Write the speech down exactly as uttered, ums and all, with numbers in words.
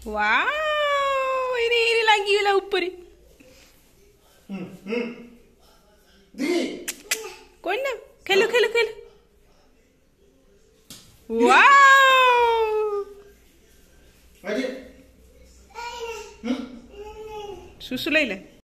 Wow, ini ini lagi lah upper. Hmm, hmm. Di. कौन ना खेलो खेलो खेलो वाव अरे सुसु ले ले